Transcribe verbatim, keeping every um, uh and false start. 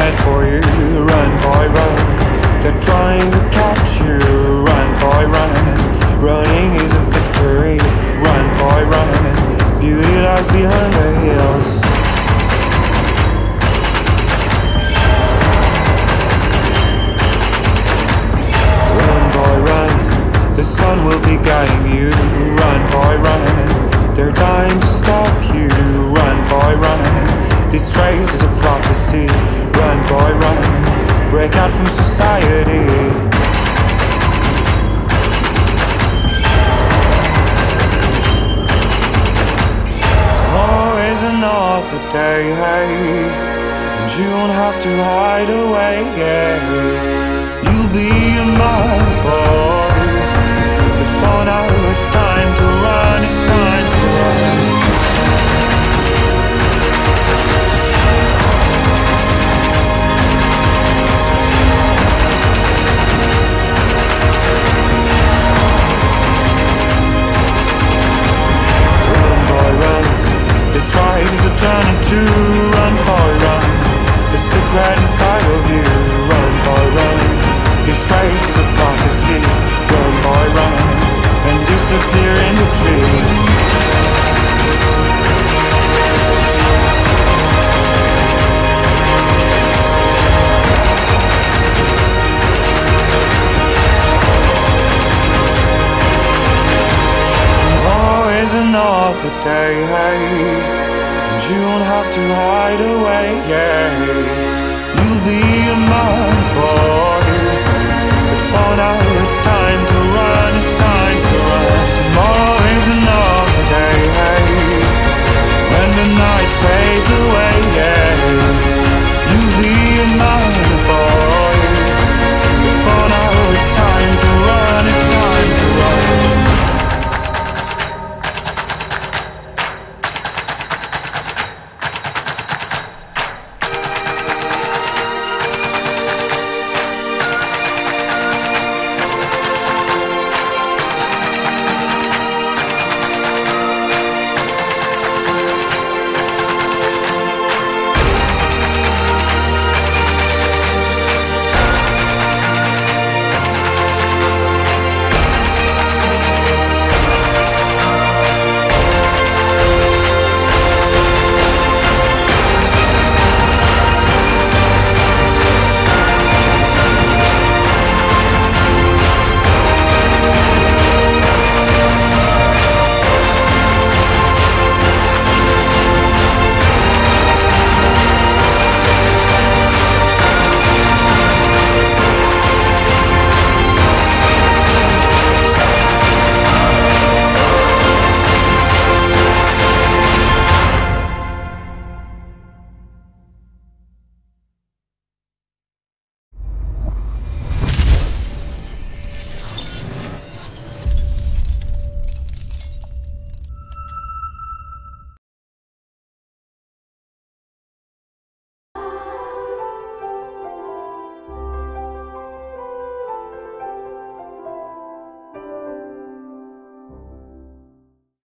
meant for you. Run, boy, run. They're trying to catch you. Run, boy, run. Running is a victory. Run, boy, run. Beauty lies behind the hills. Run, boy, run. The sun will be guiding you. Run, boy, run. They're dying to stop you. Run, boy, run. This race is a prophecy. Run, boy, run. Break out from society. Always another day, hey, and you won't have to hide away, yeah. You'll be a man, boy, but for now it's time to run, it's time to run. This ride is a journey to run, boy, run. The secret inside of you. Run, boy, run. This race is a prophecy. Run, boy, run. And disappear in the trees. Tomorrow is another day, hey, and you won't have to hide away, yeah. You'll be a man, boy, but for now